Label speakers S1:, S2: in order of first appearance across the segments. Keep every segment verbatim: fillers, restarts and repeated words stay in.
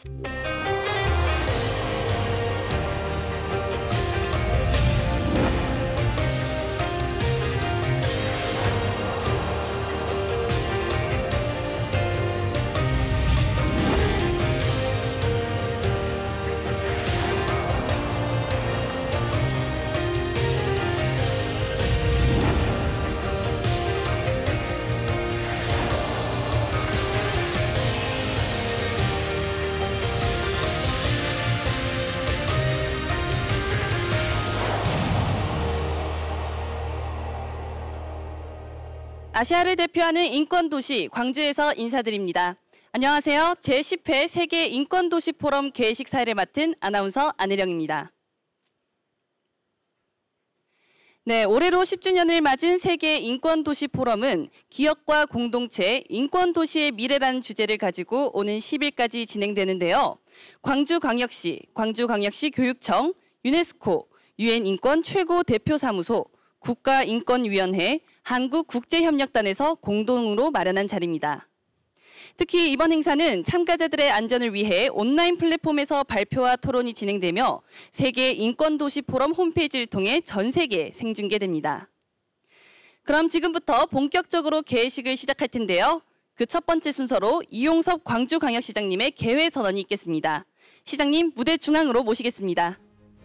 S1: 아시아를 대표하는 인권도시 광주에서 인사드립니다. 안녕하세요. 제십 회 세계 인권도시 포럼 개회식 사회를 맡은 아나운서 안혜령입니다. 네, 올해로 십 주년을 맞은 세계 인권도시 포럼은 기업과 공동체, 인권도시의 미래라는 주제를 가지고 오는 십 일까지 진행되는데요. 광주광역시, 광주광역시 교육청, 유네스코, 유엔 인권 최고 대표사무소, 국가인권위원회, 한국국제협력단에서 공동으로 마련한 자리입니다. 특히 이번 행사는 참가자들의 안전을 위해 온라인 플랫폼에서 발표와 토론이 진행되며 세계 인권도시 포럼 홈페이지를 통해 전 세계에 생중계됩니다. 그럼 지금부터 본격적으로 개회식을 시작할 텐데요. 그 첫 번째 순서로 이용섭 광주광역시장님의 개회 선언이 있겠습니다. 시장님 무대 중앙으로 모시겠습니다.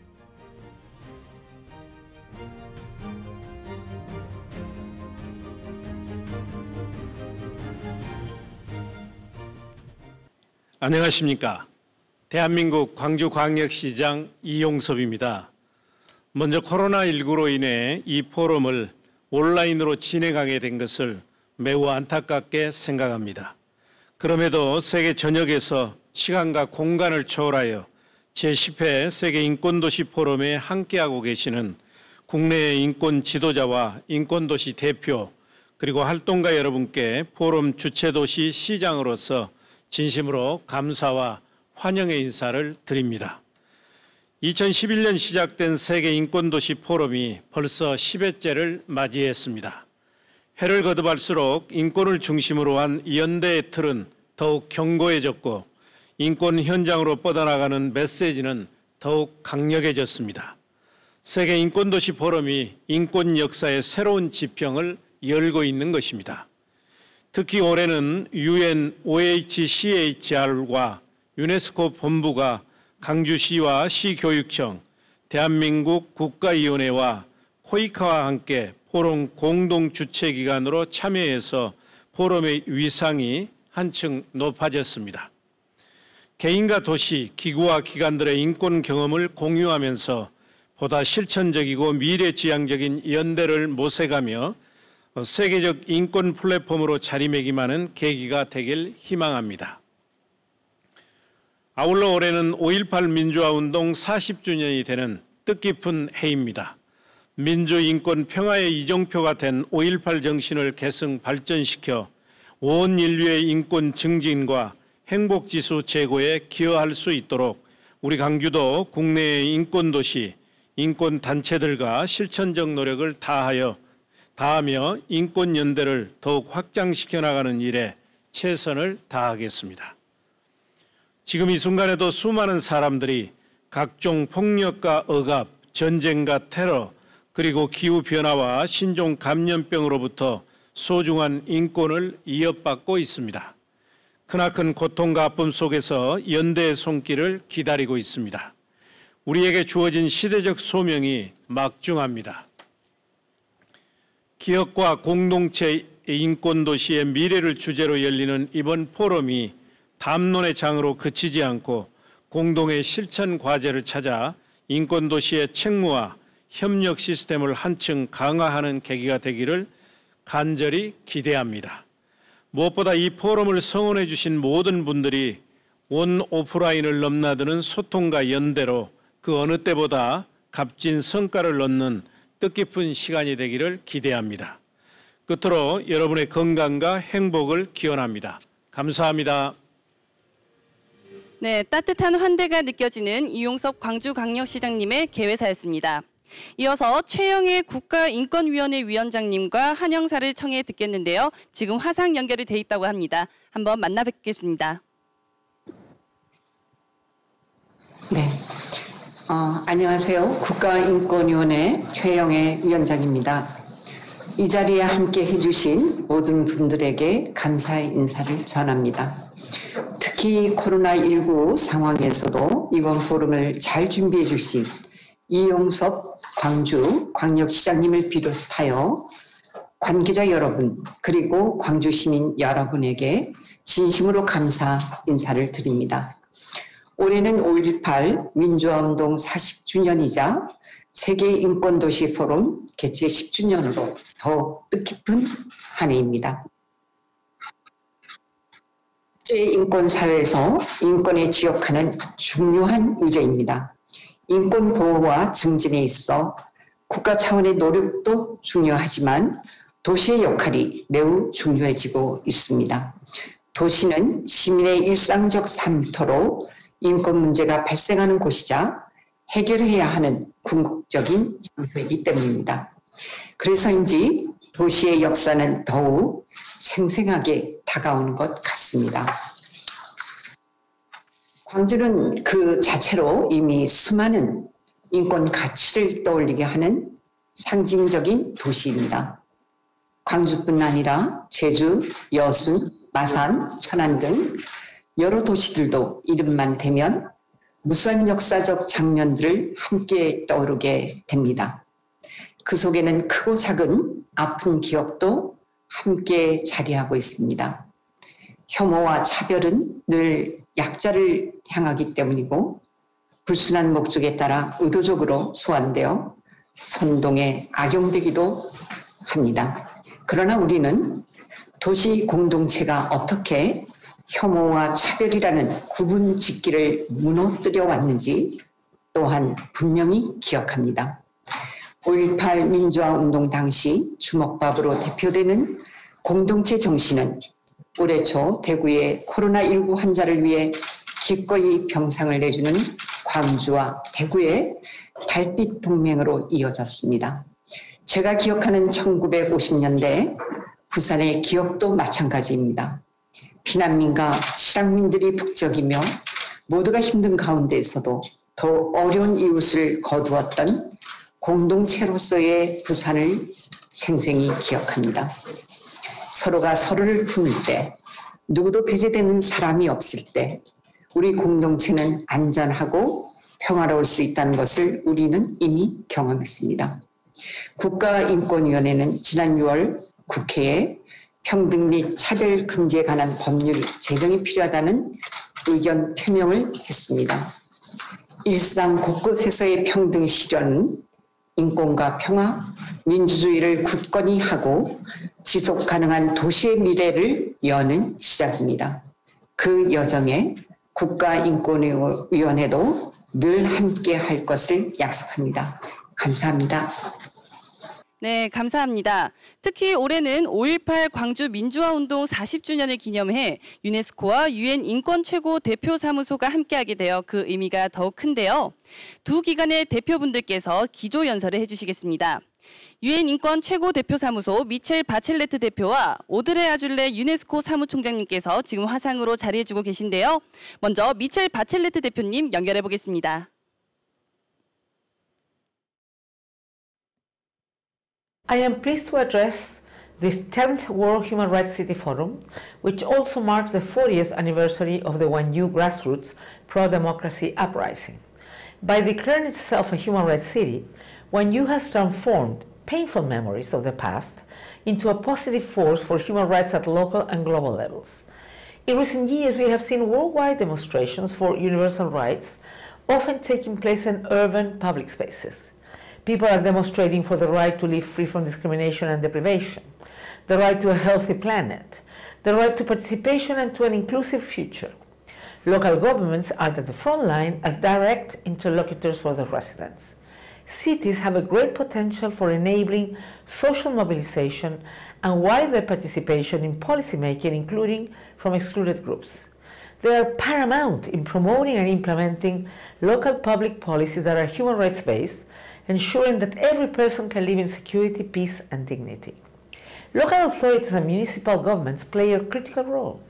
S2: 안녕하십니까. 대한민국 광주광역시장 이용섭입니다. 먼저 코로나 십구로 인해 이 포럼을 온라인으로 진행하게 된 것을 매우 안타깝게 생각합니다. 그럼에도 세계 전역에서 시간과 공간을 초월하여 제십 회 세계 인권도시 포럼에 함께하고 계시는 국내의 인권 지도자와 인권도시 대표 그리고 활동가 여러분께 포럼 주최도시 시장으로서 진심으로 감사와 환영의 인사를 드립니다. 이천십일 년 시작된 세계 인권도시 포럼이 벌써 십 회째를 맞이했습니다. 해를 거듭할수록 인권을 중심으로 한 연대의 틀은 더욱 견고해졌고 인권 현장으로 뻗어나가는 메시지는 더욱 강력해졌습니다. 세계 인권도시 포럼이 인권 역사의 새로운 지평을 열고 있는 것입니다. 특히 올해는 유엔 오에이치씨에이치알과 유네스코 본부가 광주시와 시교육청, 대한민국 국가위원회와 코이카와 함께 포럼 공동 주최기관으로 참여해서 포럼의 위상이 한층 높아졌습니다. 개인과 도시, 기구와 기관들의 인권 경험을 공유하면서 보다 실천적이고 미래지향적인 연대를 모색하며 세계적 인권 플랫폼으로 자리매김하는 계기가 되길 희망합니다. 아울러 올해는 오일팔 민주화운동 사십 주년이 되는 뜻깊은 해입니다. 민주, 인권, 평화의 이정표가 된 오일팔 정신을 계승 발전시켜 온 인류의 인권 증진과 행복지수 제고에 기여할 수 있도록 우리 광주도 국내의 인권도시, 인권단체들과 실천적 노력을 다하여 다하며 인권연대를 더욱 확장시켜 나가는 일에 최선을 다하겠습니다. 지금 이 순간에도 수많은 사람들이 각종 폭력과 억압, 전쟁과 테러, 그리고 기후변화와 신종 감염병으로부터 소중한 인권을 이어받고 있습니다. 크나큰 고통과 아픔 속에서 연대의 손길을 기다리고 있습니다. 우리에게 주어진 시대적 소명이 막중합니다. 기업과 공동체 인권도시의 미래를 주제로 열리는 이번 포럼이 담론의 장으로 그치지 않고 공동의 실천 과제를 찾아 인권도시의 책무와 협력 시스템을 한층 강화하는 계기가 되기를 간절히 기대합니다. 무엇보다 이 포럼을 성원해 주신 모든 분들이 온 오프라인을 넘나드는 소통과 연대로 그 어느 때보다 값진 성과를 얻는 뜻깊은 시간이 되기를 기대합니다. 끝으로 여러분의 건강과 행복을 기원합니다. 감사합니다.
S1: 네, 따뜻한 환대가 느껴지는 이용섭 광주광역시장님의 개회사였습니다. 이어서 최영애 국가인권위원회 위원장님과 한영사를 청해 듣겠는데요. 지금 화상 연결이 돼 있다고 합니다. 한번 만나 뵙겠습니다.
S3: 네, 어, 안녕하세요. 국가인권위원회 최영애 위원장입니다. 이 자리에 함께 해주신 모든 분들에게 감사의 인사를 전합니다. 특히 코로나십구 상황에서도 이번 포럼을 잘 준비해 주신 이용섭 광주 광역시장님을 비롯하여 관계자 여러분 그리고 광주 시민 여러분에게 진심으로 감사 인사를 드립니다. 올해는 오일팔 민주화운동 사십 주년이자 세계인권도시 포럼 개최 십 주년으로 더 뜻깊은 한 해입니다. 국제인권사회에서 인권에 지역하는 중요한 의제입니다. 인권 보호와 증진에 있어 국가 차원의 노력도 중요하지만 도시의 역할이 매우 중요해지고 있습니다. 도시는 시민의 일상적 삶터로 인권 문제가 발생하는 곳이자 해결해야 하는 궁극적인 장소이기 때문입니다. 그래서인지 도시의 역사는 더욱 생생하게 다가오는 것 같습니다. 광주는 그 자체로 이미 수많은 인권 가치를 떠올리게 하는 상징적인 도시입니다. 광주뿐 아니라 제주, 여수, 마산, 천안 등 여러 도시들도 이름만 대면 무수한 역사적 장면들을 함께 떠오르게 됩니다. 그 속에는 크고 작은 아픈 기억도 함께 자리하고 있습니다. 혐오와 차별은 늘 약자를 향하기 때문이고 불순한 목적에 따라 의도적으로 소환되어 선동에 악용되기도 합니다. 그러나 우리는 도시 공동체가 어떻게 혐오와 차별이라는 구분 짓기를 무너뜨려 왔는지 또한 분명히 기억합니다. 오일팔 민주화 운동 당시 주먹밥으로 대표되는 공동체 정신은 올해 초 대구의 코로나십구 환자를 위해 기꺼이 병상을 내주는 광주와 대구의 달빛 동맹으로 이어졌습니다. 제가 기억하는 천구백오십 년대 부산의 기억도 마찬가지입니다. 피난민과 실향민들이 북적이며 모두가 힘든 가운데에서도 더 어려운 이웃을 거두었던 공동체로서의 부산을 생생히 기억합니다. 서로가 서로를 품을 때, 누구도 배제되는 사람이 없을 때 우리 공동체는 안전하고 평화로울 수 있다는 것을 우리는 이미 경험했습니다. 국가인권위원회는 지난 유월 국회에 평등 및 차별 금지에 관한 법률 제정이 필요하다는 의견 표명을 했습니다. 일상 곳곳에서의 평등 실현은 인권과 평화, 민주주의를 굳건히 하고 지속 가능한 도시의 미래를 여는 시작입니다. 그 여정에 국가인권위원회도 늘 함께 할 것을 약속합니다. 감사합니다.
S1: 네, 감사합니다. 특히 올해는 오일팔 광주 민주화운동 사십 주년을 기념해 유네스코와 유엔 인권 최고 대표 사무소가 함께하게 되어 그 의미가 더욱 큰데요. 두 기관의 대표분들께서 기조 연설을 해주시겠습니다. 유엔 인권 최고 대표 사무소 미첼 바첼레트 대표와 오드레 아줄레 유네스코 사무총장님께서 지금 화상으로 자리해주고 계신데요. 먼저 미첼 바첼레트 대표님 연결해 보겠습니다.
S4: I am pleased to address this tenth World Human Rights City Forum, which also marks the fortieth anniversary of the Wanyu grassroots pro-democracy uprising. By declaring itself a human rights city, Wanyu has transformed painful memories of the past into a positive force for human rights at local and global levels. In recent years, we have seen worldwide demonstrations for universal rights, often taking place in urban public spaces. People are demonstrating for the right to live free from discrimination and deprivation, the right to a healthy planet, the right to participation and to an inclusive future. Local governments are at the front line as direct interlocutors for the residents. Cities have a great potential for enabling social mobilization and wider participation in policymaking, including from excluded groups. They are paramount in promoting and implementing local public policies that are human rights based, ensuring that every person can live in security, peace, and dignity. Local authorities and municipal governments play a critical role.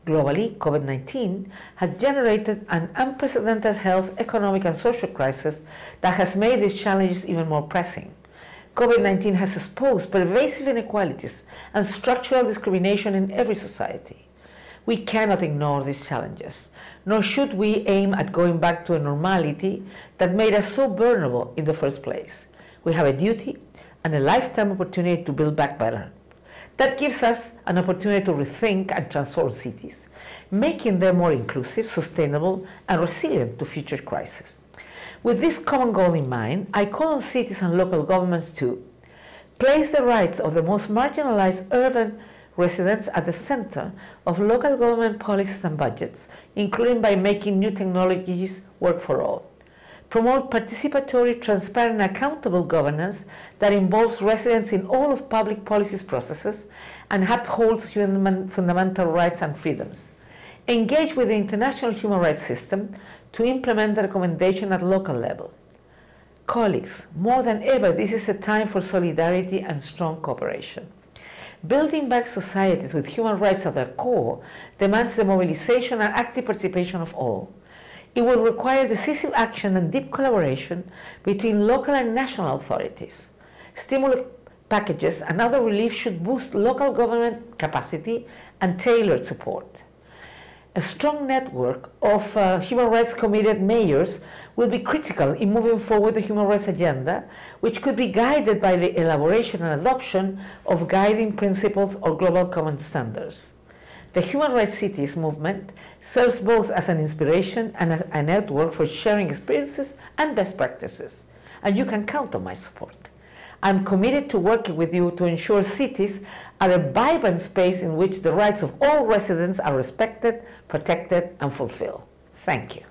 S4: Globally, COVID nineteen has generated an unprecedented health, economic, and social crisis that has made these challenges even more pressing. COVID nineteen has exposed pervasive inequalities and structural discrimination in every society. We cannot ignore these challenges, nor should we aim at going back to a normality that made us so vulnerable in the first place. We have a duty and a lifetime opportunity to build back better. That gives us an opportunity to rethink and transform cities, making them more inclusive, sustainable, and resilient to future crises. With this common goal in mind, I call on cities and local governments to place the rights of the most marginalized urban residents at the center of local government policies and budgets, including by making new technologies work for all. Promote participatory, transparent, and accountable governance that involves residents in all of public policies processes and upholds human fundamental rights and freedoms. Engage with the international human rights system to implement the recommendation at local level. Colleagues, more than ever, this is a time for solidarity and strong cooperation. Building back societies with human rights at their core demands the mobilization and active participation of all. It will require decisive action and deep collaboration between local and national authorities. Stimulus packages and other relief should boost local government capacity and tailored support. A strong network of uh, human rights committed mayors will be critical in moving forward the human rights agenda, which could be guided by the elaboration and adoption of guiding principles or global common standards. The Human Rights Cities movement serves both as an inspiration and as a network for sharing experiences and best practices, and you can count on my support. I'm committed to working with you to ensure cities are a vibrant space in which the rights of all residents are respected, protected, and fulfilled. Thank you.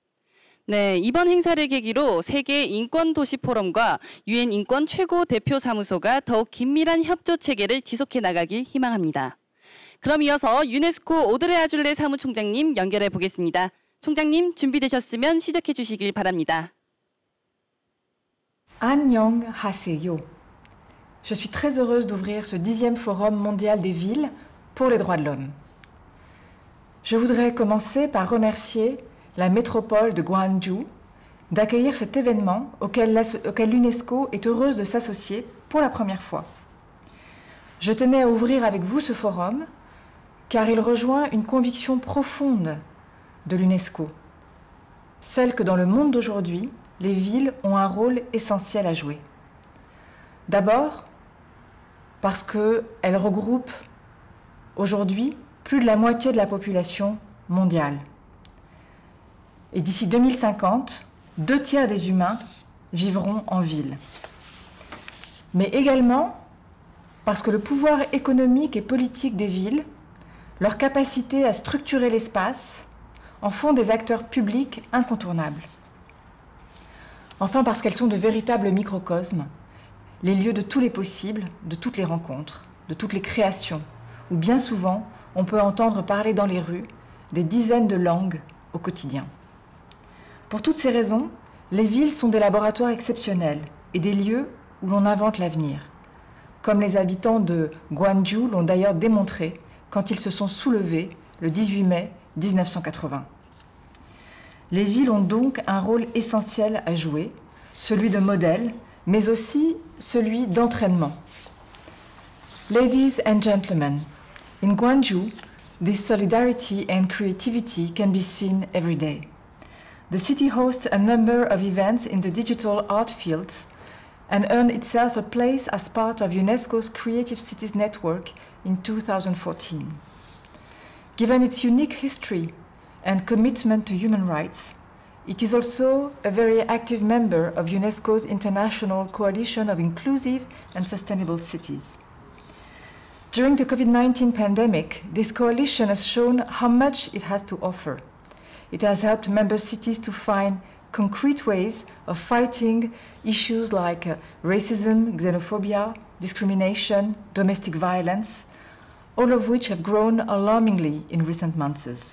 S1: 네, 이번 행사를 계기로 세계 인권 도시 포럼과 유엔 인권 최고 대표 사무소가 더욱 긴밀한 협조 체계를 지속해 나가길 희망합니다. 그럼 이어서 유네스코 오드레 아줄레 사무총장님 연결해 보겠습니다. 총장님 준비되셨으면 시작해 주시길 바랍니다.
S5: Annyeonghaseyo. Je suis très heureuse d'ouvrir ce dixième Forum mondial des villes pour les droits de l'homme. Je voudrais commencer par remercier la métropole de Gwangju d'accueillir cet événement auquel, auquel l'UNESCO est heureuse de s'associer pour la première fois. Je tenais à ouvrir avec vous ce forum car il rejoint une conviction profonde de l'UNESCO, celle que dans le monde d'aujourd'hui, les villes ont un rôle essentiel à jouer. D'abord, parce qu'elles regroupent aujourd'hui plus de la moitié de la population mondiale. Et d'ici deux mille cinquante, deux tiers des humains vivront en ville. Mais également parce que le pouvoir économique et politique des villes, leur capacité à structurer l'espace, en font des acteurs publics incontournables. Enfin parce qu'elles sont de véritables microcosmes, les lieux de tous les possibles, de toutes les rencontres, de toutes les créations, où bien souvent on peut entendre parler dans les rues des dizaines de langues au quotidien. Pour toutes ces raisons, les villes sont des laboratoires exceptionnels et des lieux où l'on invente l'avenir, comme les habitants de Gwangju l'ont d'ailleurs démontré quand ils se sont soulevés le dix-huit mai mille neuf cent quatre-vingts. Les villes ont donc un rôle essentiel à jouer, celui de modèle, mais aussi celui d'entraînement. Ladies and gentlemen, in Gwangju, this solidarity and creativity can be seen every day. The city hosts a number of events in the digital art fields and earned itself a place as part of UNESCO's Creative Cities Network in two thousand fourteen. Given its unique history and commitment to human rights, it is also a very active member of UNESCO's International Coalition of Inclusive and Sustainable Cities. During the COVID nineteen pandemic, this coalition has shown how much it has to offer. It has helped member cities to find concrete ways of fighting issues like uh, racism, xenophobia, discrimination, domestic violence, all of which have grown alarmingly in recent months.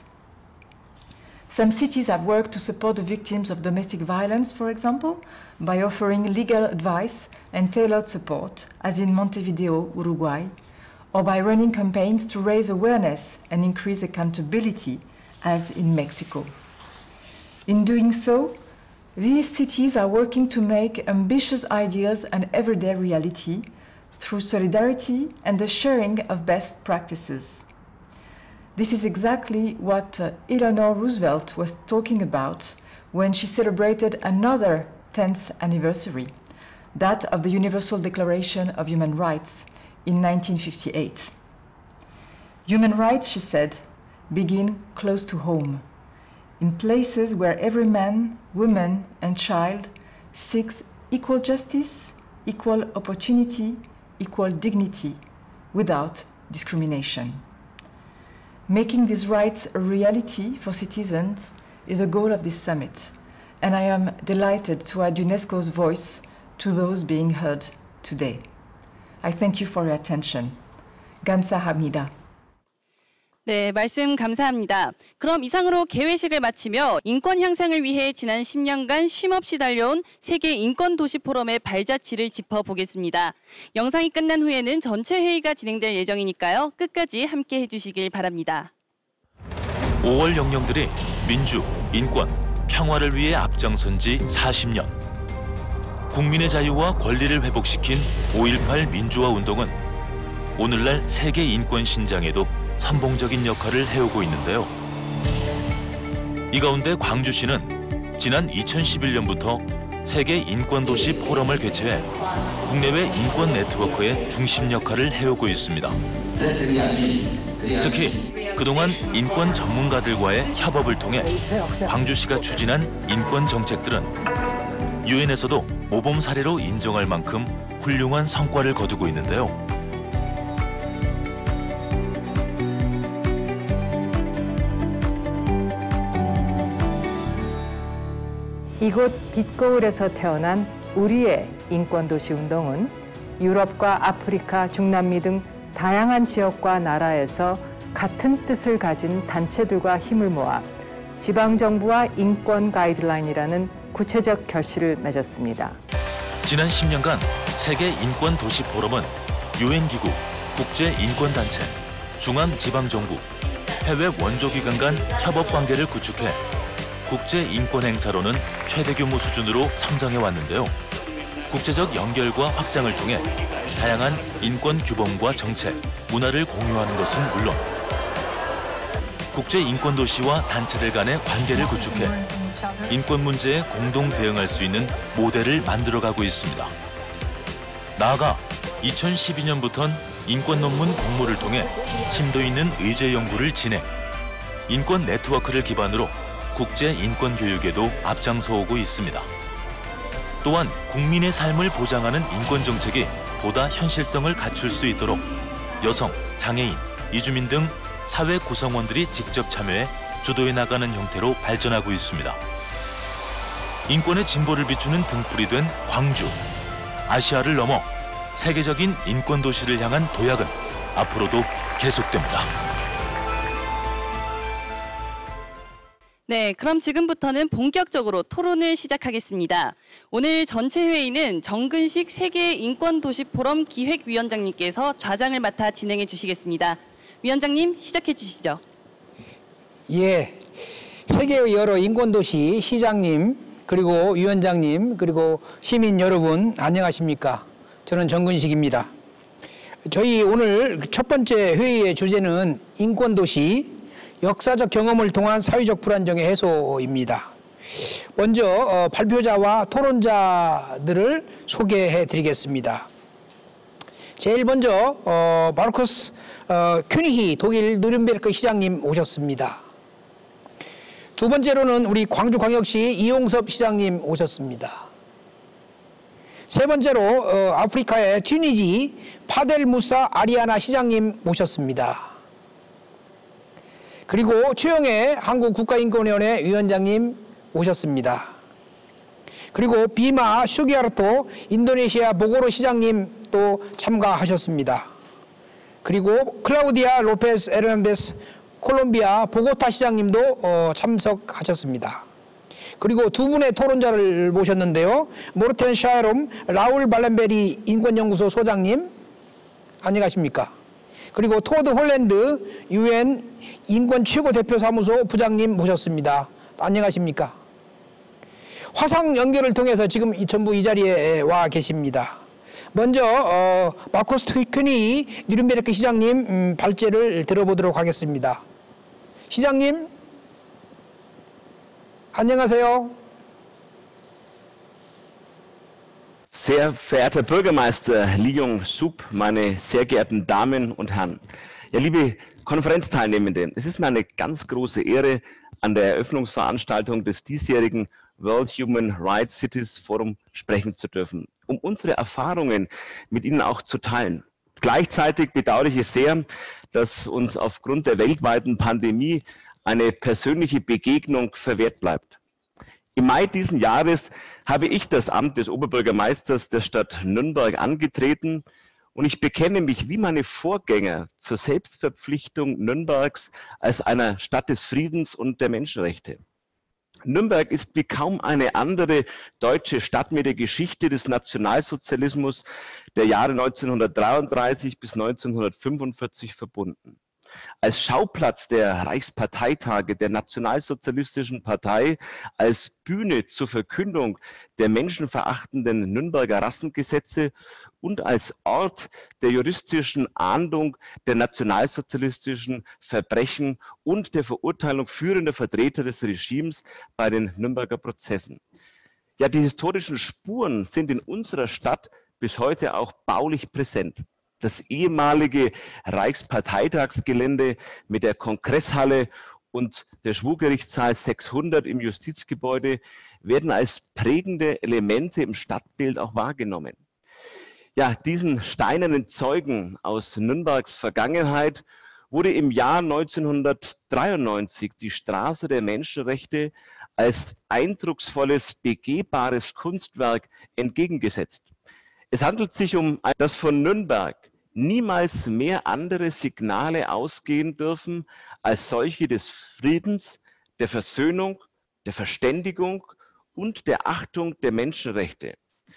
S5: Some cities have worked to support the victims of domestic violence, for example, by offering legal advice and tailored support, as in Montevideo, Uruguay, or by running campaigns to raise awareness and increase accountability, as in Mexico. In doing so, these cities are working to make ambitious ideals an everyday reality through solidarity and the sharing of best practices. This is exactly what uh, Eleanor Roosevelt was talking about when she celebrated another tenth anniversary, that of the Universal Declaration of Human Rights in nineteen fifty-eight. Human rights, she said, begin close to home, in places where every man, woman, and child seeks equal justice, equal opportunity, equal dignity, without discrimination. Making these rights a reality for citizens is a goal of this summit, and I am delighted to add UNESCO's voice to those being heard today. I thank you for your attention. 감사합니다.
S1: 네, 말씀 감사합니다. 그럼 이상으로 개회식을 마치며 인권 향상을 위해 지난 십 년간 쉼없이 달려온 세계 인권 도시 포럼의 발자취를 짚어보겠습니다. 영상이 끝난 후에는 전체 회의가 진행될 예정이니까요. 끝까지 함께 해주시길 바랍니다.
S6: 오월 영령들이 민주, 인권, 평화를 위해 앞장선 지 사십 년. 국민의 자유와 권리를 회복시킨 오일팔 민주화 운동은 오늘날 세계 인권 신장에도 선봉적인 역할을 해오고 있는데요. 이 가운데 광주시는 지난 이천십일 년부터 세계 인권도시 포럼을 개최해 국내외 인권 네트워크의 중심 역할을 해오고 있습니다. 특히 그동안 인권 전문가들과의 협업을 통해 광주시가 추진한 인권 정책들은 유엔에서도 모범 사례로 인정할 만큼 훌륭한 성과를 거두고 있는데요.
S7: 이곳 빛거울에서 태어난 우리의 인권도시 운동은 유럽과 아프리카, 중남미 등 다양한 지역과 나라에서 같은 뜻을 가진 단체들과 힘을 모아 지방정부와 인권 가이드라인이라는 구체적 결실을 맺었습니다.
S6: 지난 십 년간 세계 인권도시 포럼은 유엔기구, 국제인권단체, 중앙지방정부, 해외 원조기관 간 협업관계를 구축해 국제인권행사로는 최대 규모 수준으로 성장해 왔는데요. 국제적 연결과 확장을 통해 다양한 인권 규범과 정책, 문화를 공유하는 것은 물론 국제인권도시와 단체들 간의 관계를 구축해 인권 문제에 공동 대응할 수 있는 모델을 만들어가고 있습니다. 나아가 이천십이 년부터는 인권 논문 공모를 통해 심도 있는 의제 연구를 진행, 인권 네트워크를 기반으로 국제 인권 교육에도 앞장서 오고 있습니다. 또한 국민의 삶을 보장하는 인권 정책이 보다 현실성을 갖출 수 있도록 여성, 장애인, 이주민 등 사회 구성원들이 직접 참여해 주도해 나가는 형태로 발전하고 있습니다. 인권의 진보를 비추는 등불이 된 광주. 아시아를 넘어 세계적인 인권 도시를 향한 도약은 앞으로도 계속됩니다.
S1: 네, 그럼 지금부터는 본격적으로 토론을 시작하겠습니다. 오늘 전체 회의는 정근식 세계 인권도시 포럼 기획위원장님께서 좌장을 맡아 진행해 주시겠습니다. 위원장님, 시작해 주시죠.
S8: 예, 세계의 여러 인권도시 시장님, 그리고 위원장님, 그리고 시민 여러분, 안녕하십니까? 저는 정근식입니다. 저희 오늘 첫 번째 회의의 주제는 인권도시, 역사적 경험을 통한 사회적 불안정의 해소입니다. 먼저 어, 발표자와 토론자들을 소개해 드리겠습니다. 제일 먼저 어, 마르쿠스 어, 큐니히 독일 누른베르크 시장님 오셨습니다. 두 번째로는 우리 광주광역시 이용섭 시장님 오셨습니다. 세 번째로 어, 아프리카의 튀니지 파델 무사 아리아나 시장님 모셨습니다. 그리고 최영애 한국국가인권위원회 위원장님 오셨습니다. 그리고 비마 슈기아르토 인도네시아 보고로 시장님 또 참가하셨습니다. 그리고 클라우디아 로페스 에르난데스 콜롬비아 보고타 시장님도 어, 참석하셨습니다. 그리고 두 분의 토론자를 모셨는데요. 모르텐 샤에롬 라울 발렌베리 인권연구소 소장님, 안녕하십니까? 그리고 토드 홀랜드 유엔 인권 최고 대표 사무소 부장님 모셨습니다. 안녕하십니까? 화상 연결을 통해서 지금 전부 이 자리에 와 계십니다. 먼저 어, 마쿠스 큐니 뉴른베르크 시장님 음, 발제를 들어보도록 하겠습니다. 시장님, 안녕하세요.
S9: Sehr verehrter Bürgermeister Lee Yong-suk, meine sehr geehrten Damen und Herren, ja, liebe Konferenzteilnehmende, es ist mir eine ganz große Ehre, an der Eröffnungsveranstaltung des diesjährigen World Human Rights Cities Forum sprechen zu dürfen, um unsere Erfahrungen mit Ihnen auch zu teilen. Gleichzeitig bedauere ich es sehr, dass uns aufgrund der weltweiten Pandemie eine persönliche Begegnung verwehrt bleibt. Im Mai diesen Jahres habe ich das Amt des Oberbürgermeisters der Stadt Nürnberg angetreten und ich bekenne mich wie meine Vorgänger zur Selbstverpflichtung Nürnbergs als einer Stadt des Friedens und der Menschenrechte. Nürnberg ist wie kaum eine andere deutsche Stadt mit der Geschichte des Nationalsozialismus der Jahre neunzehnhundertdreiunddreißig bis neunzehnhundertfünfundvierzig verbunden. Als Schauplatz der Reichsparteitage der Nationalsozialistischen Partei, als Bühne zur Verkündung der menschenverachtenden Nürnberger Rassengesetze und als Ort der juristischen Ahndung der nationalsozialistischen Verbrechen und der Verurteilung führender Vertreter des Regimes bei den Nürnberger Prozessen. Ja, die historischen Spuren sind in unserer Stadt bis heute auch baulich präsent. Das ehemalige Reichsparteitagsgelände mit der Kongresshalle und der Schwurgerichtssaal sechshundert im Justizgebäude werden als prägende Elemente im Stadtbild auch wahrgenommen. Ja, diesen steinernen Zeugen aus Nürnbergs Vergangenheit wurde im Jahr neunzehnhundertdreiundneunzig die Straße der Menschenrechte als eindrucksvolles, begehbares Kunstwerk entgegengesetzt. Es handelt sich um ein, dass von Nürnberg niemals mehr andere Signale ausgehen dürfen als solche des Friedens, der Versöhnung, der Verständigung und der Achtung der Menschenrechte.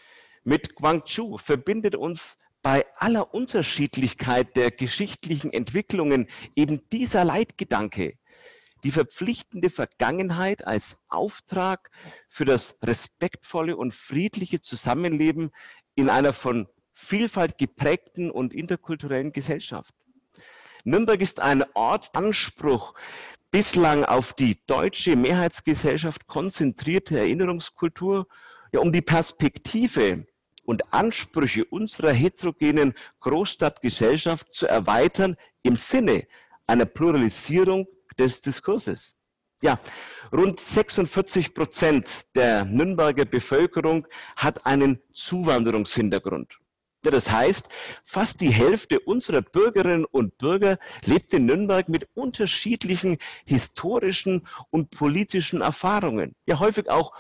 S9: Mit Gwangju verbindet uns bei aller Unterschiedlichkeit der geschichtlichen Entwicklungen eben dieser Leitgedanke, die verpflichtende Vergangenheit als Auftrag für das respektvolle und friedliche Zusammenleben in einer von Vielfalt geprägten und interkulturellen Gesellschaft. Nürnberg ist ein Ort, Anspruch bislang auf die deutsche Mehrheitsgesellschaft konzentrierte Erinnerungskultur, ja, um die Perspektive und Ansprüche unserer heterogenen Großstadtgesellschaft zu erweitern im Sinne einer Pluralisierung des Diskurses. Ja, rund sechsundvierzig Prozent der Nürnberger Bevölkerung hat einen Zuwanderungshintergrund. Ja, das heißt, fast die Hälfte unserer Bürgerinnen und Bürger lebt in Nürnberg mit unterschiedlichen historischen und politischen Erfahrungen. Ja, häufig auch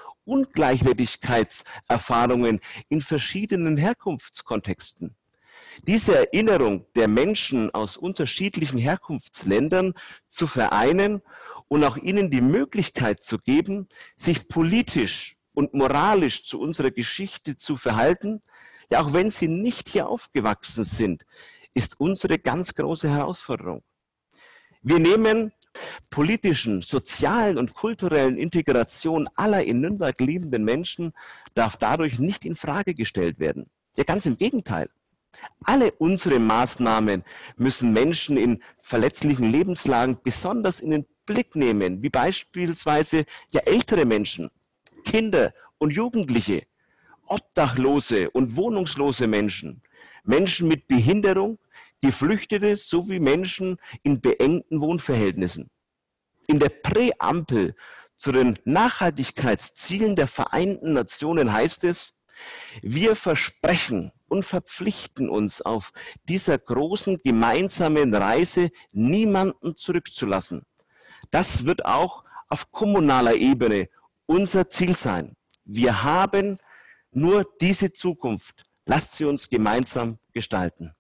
S9: Ungleichwertigkeitserfahrungen in verschiedenen Herkunftskontexten. Diese Erinnerung der Menschen aus unterschiedlichen Herkunftsländern zu vereinen und auch ihnen die Möglichkeit zu geben, sich politisch und moralisch zu unserer Geschichte zu verhalten, ja auch wenn sie nicht hier aufgewachsen sind, ist unsere ganz große Herausforderung. Wir nehmen politischen, sozialen und kulturellen Integration aller in Nürnberg lebenden Menschen darf dadurch nicht in Frage gestellt werden. Ja, ganz im Gegenteil. Alle unsere Maßnahmen müssen Menschen in verletzlichen Lebenslagen besonders in den Blick nehmen, wie beispielsweise ja ältere Menschen, Kinder und Jugendliche, Obdachlose und wohnungslose Menschen, Menschen mit Behinderung, Geflüchtete sowie Menschen in beengten Wohnverhältnissen. In der Präambel zu den Nachhaltigkeitszielen der Vereinten Nationen heißt es, wir versprechen und verpflichten uns auf dieser großen gemeinsamen Reise, niemanden zurückzulassen. Das wird auch auf kommunaler Ebene unser Ziel sein. Wir haben nur diese Zukunft. Lasst sie uns gemeinsam gestalten.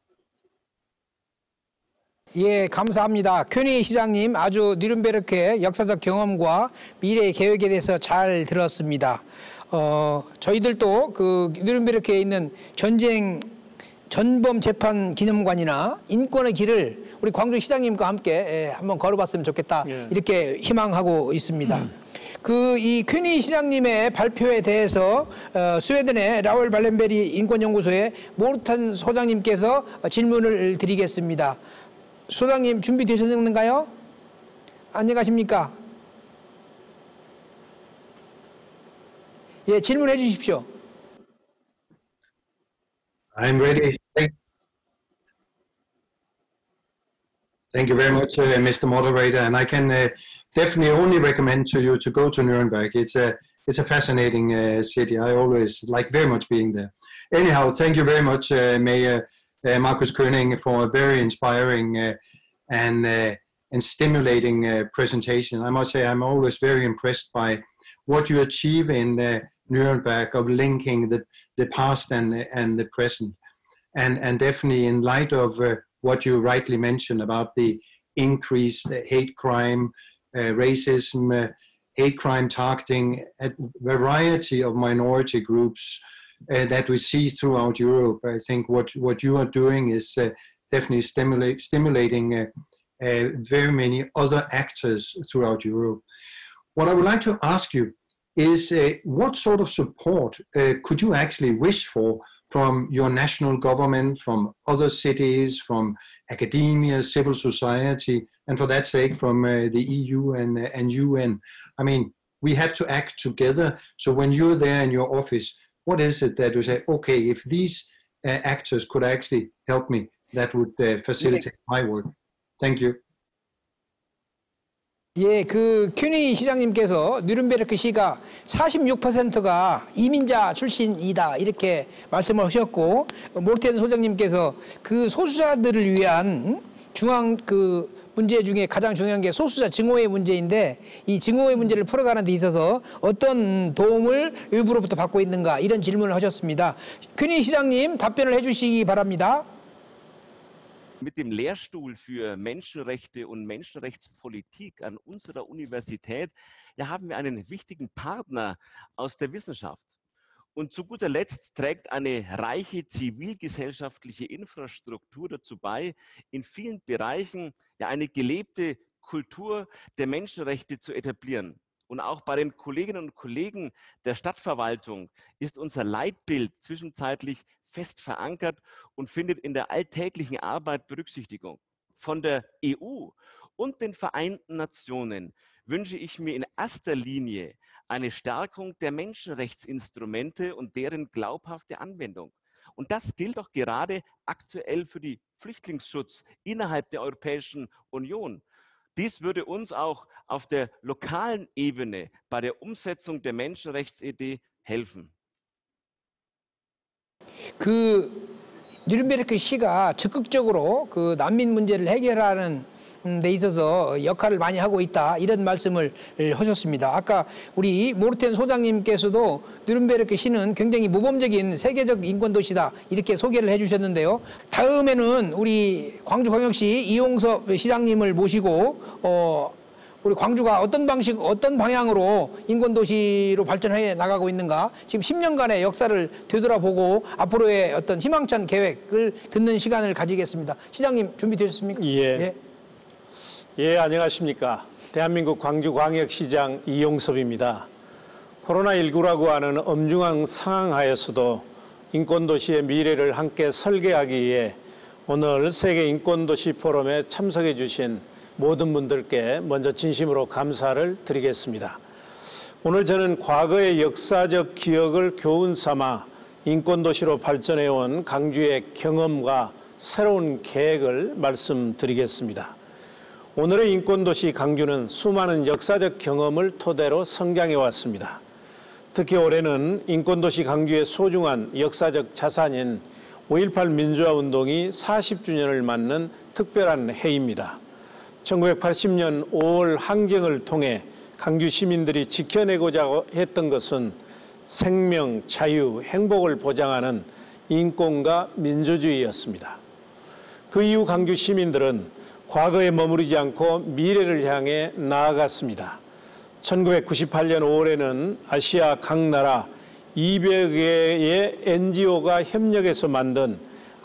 S8: 예, 감사합니다. 큐니 시장님 아주 뉴른베르크의 역사적 경험과 미래 계획에 대해서 잘 들었습니다. 어, 저희들도 그 뉴른베르크에 있는 전쟁 전범재판 기념관이나 인권의 길을 우리 광주시장님과 함께 한번 걸어봤으면 좋겠다. 예. 이렇게 희망하고 있습니다. 음. 그 이 퀸이 시장님의 발표에 대해서 어, 스웨덴의 라울 발렌베리 인권연구소의 모르탄 소장님께서 질문을 드리겠습니다. 소장님 준비되셨는가요? 안녕하십니까? 예, 질문해 주십시오.
S10: I'm ready. Thank you very much, uh, Mister Moderator, and I can uh, definitely only recommend to you to go to Nuremberg. It's a it's a fascinating uh, city. I always like very much being there. Anyhow, thank you very much, uh, Mayor uh, Markus König, for a very inspiring uh, and uh, and stimulating uh, presentation. I must say I'm always very impressed by what you achieve in uh, Nuremberg of linking the the past and and the present, and and definitely in light of uh, what you rightly mentioned about the increased uh, hate crime, uh, racism, uh, hate crime targeting a variety of minority groups uh, that we see throughout Europe. I think what what you are doing is uh, definitely stimulate, stimulating uh, uh, very many other actors throughout Europe. What I would like to ask you is uh, what sort of support uh, could you actually wish for from your national government, from other cities, from academia, civil society, and for that sake from uh, the E U and, uh, and U N? I mean, we have to act together. So when you're there in your office, what is it that you say, okay, if these uh, actors could actually help me, that would uh, facilitate my work? Thank you.
S8: 예, 그 큐니 시장님께서 누른베르크 시가 사십육 퍼센트가 이민자 출신이다 이렇게 말씀을 하셨고, 모르텐 소장님께서 그 소수자들을 위한 중앙 그 문제 중에 가장 중요한 게 소수자 증오의 문제인데, 이 증오의 문제를 풀어가는 데 있어서 어떤 도움을 외부로부터 받고 있는가, 이런 질문을 하셨습니다. 큐니 시장님 답변을 해주시기 바랍니다.
S9: Mit dem Lehrstuhl für Menschenrechte und Menschenrechtspolitik an unserer Universität, ja, haben wir einen wichtigen Partner aus der Wissenschaft. Und zu guter Letzt trägt eine reiche zivilgesellschaftliche Infrastruktur dazu bei, in vielen Bereichen ja eine gelebte Kultur der Menschenrechte zu etablieren. Und auch bei den Kolleginnen und Kollegen der Stadtverwaltung ist unser Leitbild zwischenzeitlich fest verankert und findet in der alltäglichen Arbeit Berücksichtigung. Von der E U und den Vereinten Nationen wünsche ich mir in erster Linie eine Stärkung der Menschenrechtsinstrumente und deren glaubhafte Anwendung. Und das gilt auch gerade aktuell für den Flüchtlingsschutz innerhalb der Europäischen Union. Dies würde uns auch auf der lokalen Ebene bei der Umsetzung der Menschenrechtsidee helfen.
S8: 그 누른베르크 시가 적극적으로 그 난민 문제를 해결하는 데 있어서 역할을 많이 하고 있다, 이런 말씀을 하셨습니다. 아까 우리 모르텐 소장님께서도 누른베르크 시는 굉장히 모범적인 세계적 인권도시다 이렇게 소개를 해주셨는데요. 다음에는 우리 광주광역시 이용섭 시장님을 모시고 어, 우리 광주가 어떤 방식, 어떤 방향으로 인권도시로 발전해 나가고 있는가, 지금 십 년간의 역사를 되돌아보고 앞으로의 어떤 희망찬 계획을 듣는 시간을 가지겠습니다. 시장님 준비되셨습니까?
S2: 예. 예, 예, 안녕하십니까. 대한민국 광주광역시장 이용섭입니다. 코로나십구라고 하는 엄중한 상황 하에서도 인권도시의 미래를 함께 설계하기 위해 오늘 세계 인권도시 포럼에 참석해 주신 모든 분들께 먼저 진심으로 감사를 드리겠습니다. 오늘 저는 과거의 역사적 기억을 교훈 삼아 인권도시로 발전해온 강주의 경험과 새로운 계획을 말씀드리겠습니다. 오늘의 인권도시 강주는 수많은 역사적 경험을 토대로 성장해 왔습니다. 특히 올해는 인권도시 강주의 소중한 역사적 자산인 오일팔 민주화운동이 사십 주년을 맞는 특별한 해입니다. 천구백팔십 년 오월 항쟁을 통해 강주 시민들이 지켜내고자 했던 것은 생명, 자유, 행복을 보장하는 인권과 민주주의였습니다. 그 이후 강주 시민들은 과거에 머무르지 않고 미래를 향해 나아갔습니다. 천구백구십팔 년 오월에는 아시아 각 나라 이백 개의 엔지오가 협력해서 만든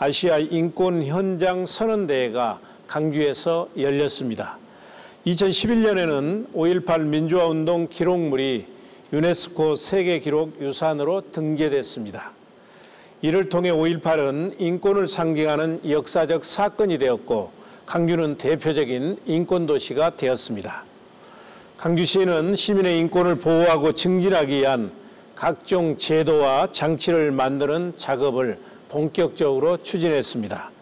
S2: 아시아 인권 현장 선언대회가 강주에서 열렸습니다. 이천십일 년에는 오일팔 민주화운동 기록물이 유네스코 세계기록유산으로 등재됐습니다. 이를 통해 오일팔은 인권을 상징하는 역사적 사건이 되었고 강주는 대표적인 인권도시가 되었습니다. 강주시는 시민의 인권을 보호하고 증진하기 위한 각종 제도와 장치를 만드는 작업을 본격적으로 추진했습니다.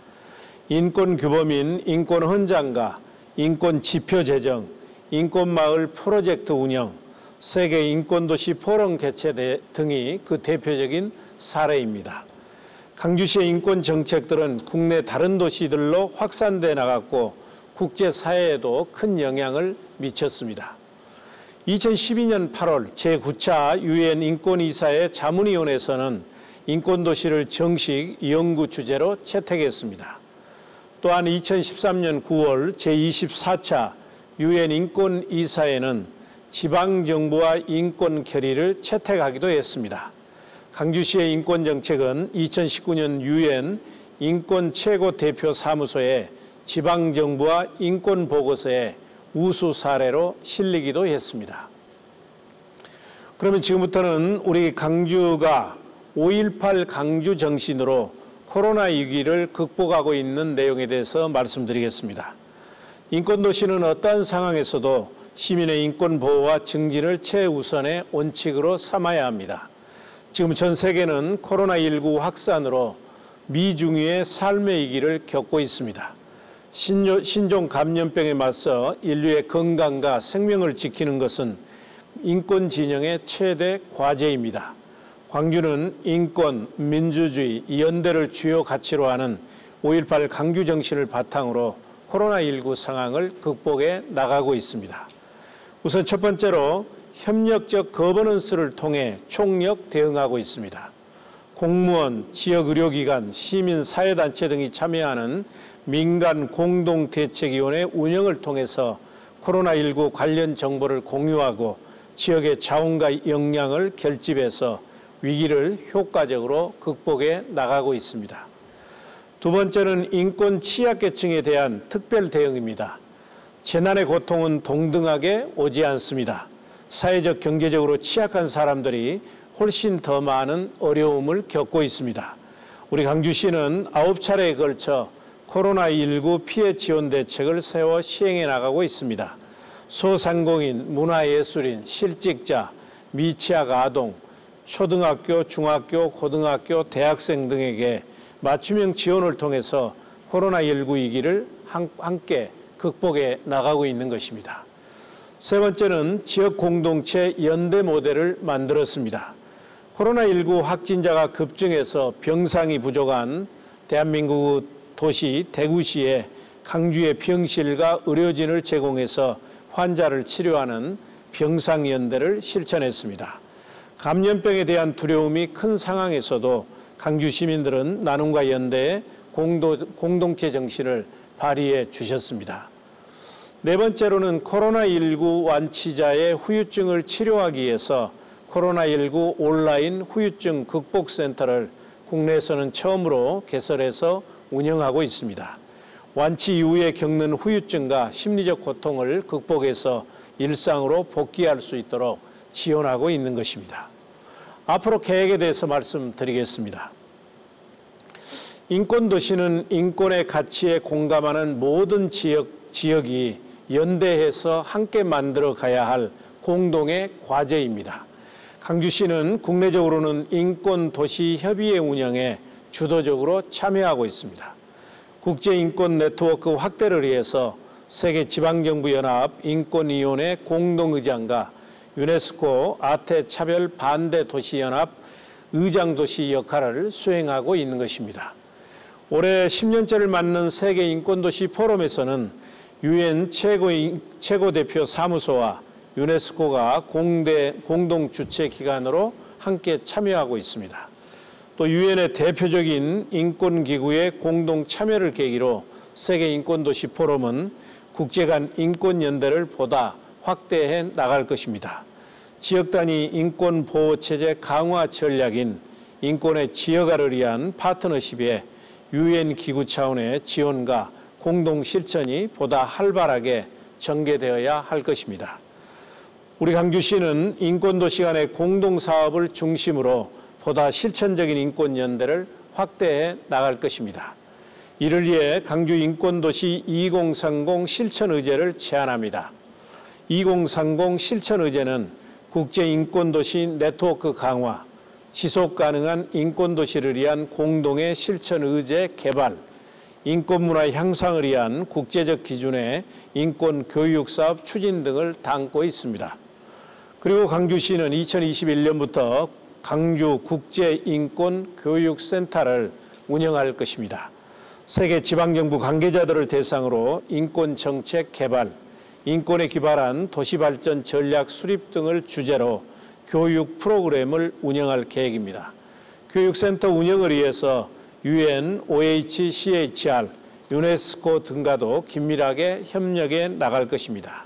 S2: 인권규범인 인권헌장과 인권지표 제정, 인권마을 프로젝트 운영, 세계 인권도시 포럼 개최 등이 그 대표적인 사례입니다. 강주시의 인권 정책들은 국내 다른 도시들로 확산돼 나갔고 국제사회에도 큰 영향을 미쳤습니다. 이천십이 년 팔월 제구 차 유엔 인권이사회 자문위원회에서는 인권도시를 정식 연구 주제로 채택했습니다. 또한 이천십삼 년 구월 제이십사 차 유엔 인권이사회는 지방정부와 인권 결의를 채택하기도 했습니다. 강주시의 인권정책은 이천십구 년 유엔 인권 최고 대표 사무소의 지방정부와 인권보고서의 우수 사례로 실리기도 했습니다. 그러면 지금부터는 우리 강주가 오일팔 강주 정신으로 코로나 위기를 극복하고 있는 내용에 대해서 말씀드리겠습니다. 인권도시는 어떠한 상황에서도 시민의 인권 보호와 증진을 최우선의 원칙으로 삼아야 합니다. 지금 전 세계는 코로나 일구 확산으로 미중유의 삶의 위기를 겪고 있습니다. 신종 감염병에 맞서 인류의 건강과 생명을 지키는 것은 인권 진영의 최대 과제입니다. 광주는 인권, 민주주의, 연대를 주요 가치로 하는 오일팔 강주 정신을 바탕으로 코로나 일구 상황을 극복해 나가고 있습니다. 우선 첫 번째로 협력적 거버넌스를 통해 총력 대응하고 있습니다. 공무원, 지역의료기관, 시민사회단체 등이 참여하는 민간 공동대책위원회 운영을 통해서 코로나 일구 관련 정보를 공유하고 지역의 자원과 역량을 결집해서 위기를 효과적으로 극복해 나가고 있습니다. 두 번째는 인권 취약계층에 대한 특별 대응입니다. 재난의 고통은 동등하게 오지 않습니다. 사회적, 경제적으로 취약한 사람들이 훨씬 더 많은 어려움을 겪고 있습니다. 우리 강주시는 아홉 차례에 걸쳐 코로나 일구 피해 지원 대책을 세워 시행해 나가고 있습니다. 소상공인, 문화예술인, 실직자, 미취학 아동, 초등학교, 중학교, 고등학교, 대학생 등에게 맞춤형 지원을 통해서 코로나 일구 위기를 함께 극복해 나가고 있는 것입니다. 세 번째는 지역 공동체 연대 모델을 만들었습니다. 코로나 일구 확진자가 급증해서 병상이 부족한 대한민국 도시 대구시에 강주의 병실과 의료진을 제공해서 환자를 치료하는 병상연대를 실천했습니다. 감염병에 대한 두려움이 큰 상황에서도 강주 시민들은 나눔과 연대의 공도, 공동체 정신을 발휘해 주셨습니다. 네 번째로는 코로나 일구 완치자의 후유증을 치료하기 위해서 코로나 일구 온라인 후유증 극복센터를 국내에서는 처음으로 개설해서 운영하고 있습니다. 완치 이후에 겪는 후유증과 심리적 고통을 극복해서 일상으로 복귀할 수 있도록 지원하고 있는 것입니다. 앞으로 계획에 대해서 말씀드리겠습니다. 인권도시는 인권의 가치에 공감하는 모든 지역, 지역이 연대해서 함께 만들어 가야 할 공동의 과제입니다. 강주시는 국내적으로는 인권도시협의회 운영에 주도적으로 참여하고 있습니다. 국제인권 네트워크 확대를 위해서 세계지방정부연합 인권위원회 공동의장과 유네스코 아태 차별 반대 도시연합 의장도시 역할을 수행하고 있는 것입니다. 올해 십 년째를 맞는 세계인권도시 포럼에서는 유엔 최고, 최고대표 사무소와 유네스코가 공대, 공동 주최 기관으로 함께 참여하고 있습니다. 또 유엔의 대표적인 인권기구의 공동 참여를 계기로 세계인권도시 포럼은 국제 간 인권연대를 보다 확대해 나갈 것입니다. 지역 단위 인권보호체제 강화 전략인 인권의 지역화를 위한 파트너십에 유엔 기구 차원의 지원과 공동 실천이 보다 활발하게 전개되어야 할 것입니다. 우리 광주시는 인권도시 간의 공동사업을 중심으로 보다 실천적인 인권연대를 확대해 나갈 것입니다. 이를 위해 광주인권도시 이공삼공 실천의제를 제안합니다. 이공삼공 실천의제는 국제인권도시 네트워크 강화, 지속가능한 인권도시를 위한 공동의 실천의제 개발, 인권문화 향상을 위한 국제적 기준의 인권교육사업 추진 등을 담고 있습니다. 그리고 광주시는 이천이십일 년부터 광주국제인권교육센터를 운영할 것입니다. 세계 지방정부 관계자들을 대상으로 인권정책 개발, 인권에 기반한 도시발전 전략 수립 등을 주제로 교육 프로그램을 운영할 계획입니다. 교육센터 운영을 위해서 유엔, 오에이치씨에이치알, 유네스코 등과도 긴밀하게 협력해 나갈 것입니다.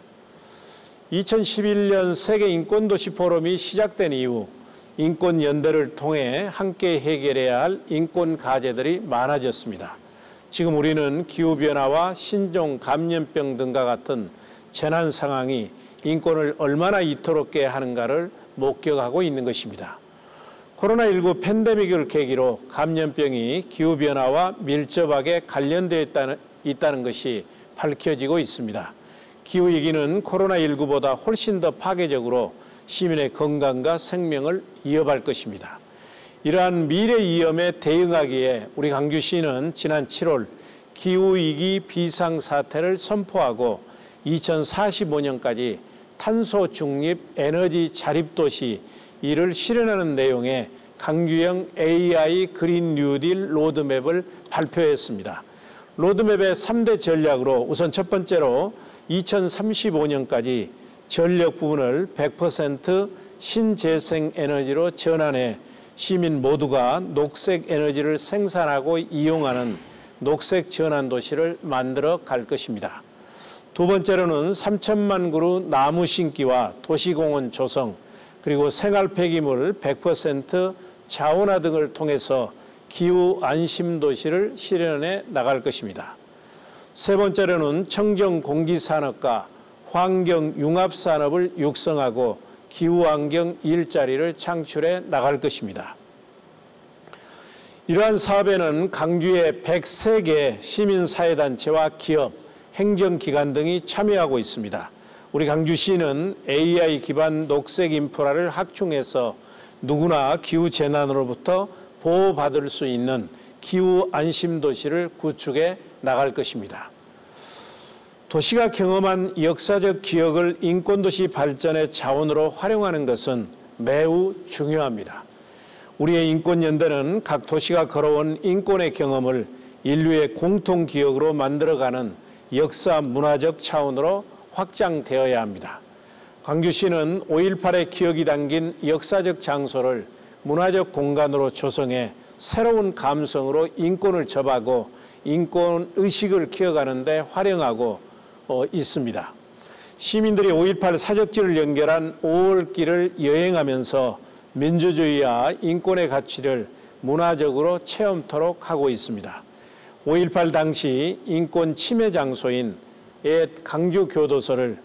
S2: 이천십일 년 세계인권도시 포럼이 시작된 이후 인권연대를 통해 함께 해결해야 할 인권 과제들이 많아졌습니다. 지금 우리는 기후변화와 신종 감염병 등과 같은 재난 상황이 인권을 얼마나 이토롭게 하는가를 목격하고 있는 것입니다. 코로나십구 팬데믹을 계기로 감염병이 기후변화와 밀접하게 관련되어 있다는, 있다는 것이 밝혀지고 있습니다. 기후위기는 코로나십구보다 훨씬 더 파괴적으로 시민의 건강과 생명을 위협할 것입니다. 이러한 미래 위험에 대응하기에 우리 광주시는 지난 칠월 기후위기 비상사태를 선포하고 이천사십오 년까지 탄소 중립 에너지 자립도시 이를 실현하는 내용의 광주형 에이아이 그린 뉴딜 로드맵을 발표했습니다. 로드맵의 삼 대 전략으로 우선 첫 번째로 이천삼십오 년까지 전력 부분을 백 퍼센트 신재생 에너지로 전환해 시민 모두가 녹색 에너지를 생산하고 이용하는 녹색 전환 도시를 만들어 갈 것입니다. 두 번째로는 삼천만 그루 나무 심기와 도시공원 조성, 그리고 생활 폐기물 백 퍼센트 자원화 등을 통해서 기후 안심 도시를 실현해 나갈 것입니다. 세 번째로는 청정 공기 산업과 환경 융합 산업을 육성하고 기후 환경 일자리를 창출해 나갈 것입니다. 이러한 사업에는 광주의 백세 개 시민사회단체와 기업, 행정기관 등이 참여하고 있습니다. 우리 광주시는 에이아이 기반 녹색 인프라를 확충해서 누구나 기후재난으로부터 보호받을 수 있는 기후 안심도시를 구축해 나갈 것입니다. 도시가 경험한 역사적 기억을 인권도시 발전의 자원으로 활용하는 것은 매우 중요합니다. 우리의 인권연대는 각 도시가 걸어온 인권의 경험을 인류의 공통기억으로 만들어가는 역사 문화적 차원으로 확장되어야 합니다. 광주시는 오일팔의 기억이 담긴 역사적 장소를 문화적 공간으로 조성해 새로운 감성으로 인권을 접하고 인권의식을 키워가는 데 활용하고 어, 있습니다. 시민들이 오일팔 사적지를 연결한 오월길을 여행하면서 민주주의와 인권의 가치를 문화적으로 체험토록 하고 있습니다. 오일팔 당시 인권 침해 장소인 옛 광주교도소를